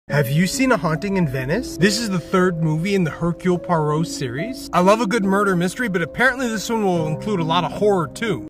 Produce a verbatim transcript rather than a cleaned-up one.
Have you seen A Haunting in Venice? This is the third movie in the Hercule Poirot series. I love a good murder mystery, but apparently this one will include a lot of horror too.